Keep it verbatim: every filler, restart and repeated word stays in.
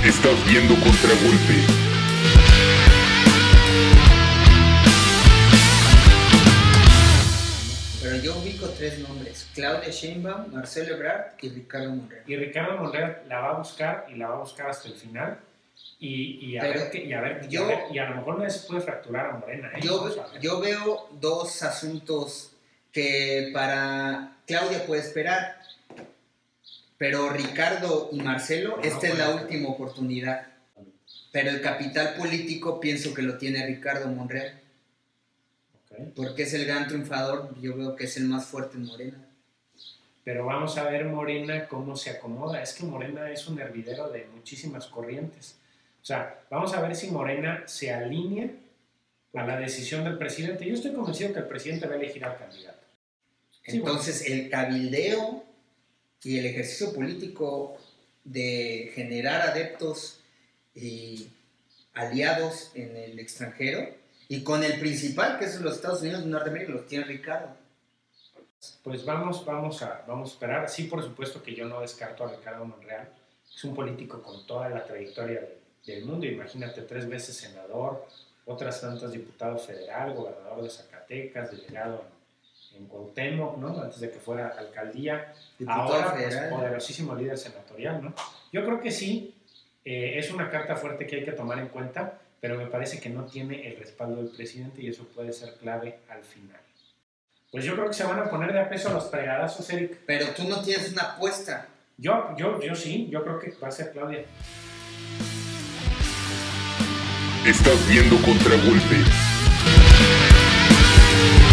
Estás viendo Contragolpe. Pero yo ubico tres nombres: Claudia Sheinbaum, Marcelo Ebrard y Ricardo Monreal. Y Ricardo Monreal la va a buscar y la va a buscar hasta el final. Y, y, a, Pero ver que, y, a, ver, yo, y, a ver, y a lo mejor no se puede fracturar a Morena. ¿eh? Yo, yo veo dos asuntos que para Claudia puede esperar, pero Ricardo y Marcelo, no, esta no es la última oportunidad. Pero el capital político pienso que lo tiene Ricardo Monreal. Okay. Porque es el gran triunfador, yo veo que es el más fuerte en Morena. Pero vamos a ver Morena cómo se acomoda. Es que Morena es un hervidero de muchísimas corrientes. O sea, vamos a ver si Morena se alinea a la decisión del presidente. Yo estoy convencido que el presidente va a elegir al candidato. Entonces, sí, bueno, el cabildeo y el ejercicio político de generar adeptos y aliados en el extranjero, y con el principal, que es los Estados Unidos de Norteamérica, los tiene Ricardo. Pues vamos, vamos, a, vamos a esperar. Sí, por supuesto que yo no descarto a Ricardo Monreal. Es un político con toda la trayectoria de del mundo, imagínate, tres veces senador, otras tantas diputado federal, gobernador de Zacatecas, delegado en, en Cuauhtémoc, ¿no? Antes de que fuera alcaldía, diputado ahora pues, poderosísimo líder senatorial, ¿no? Yo creo que sí, eh, es una carta fuerte que hay que tomar en cuenta, pero me parece que no tiene el respaldo del presidente y eso puede ser clave al final. Pues yo creo que se van a poner de a peso los fregadazos, Eric. Pero tú no tienes una apuesta. Yo, yo, yo sí, yo creo que va a ser Claudia. Estás viendo Contragolpe.